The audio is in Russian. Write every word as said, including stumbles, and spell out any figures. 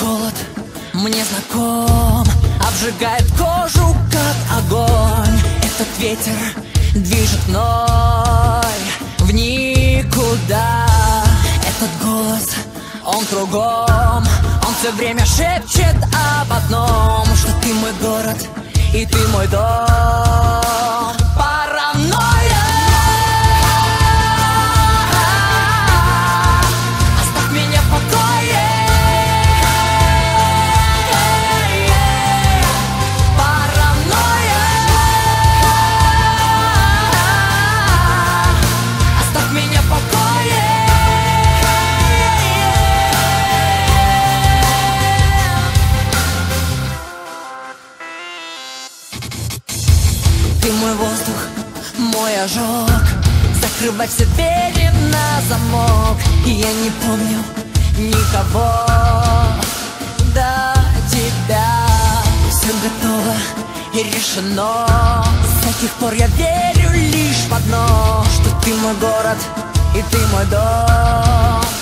холод мне знаком, обжигает кожу, как огонь. Этот ветер движет мной в никуда. Этот голос, он кругом, он все время шепчет об одном, что ты мой город и ты мой дом. Паранойя. Оставь меня в покое. Паранойя. Оставь меня в покое. Ты мой воздух, мой ожог, закрывай все двери на замок. И я не помню никого до тебя. Все готово и решено. С тех пор я верю лишь в одно, что ты мой город и ты мой дом.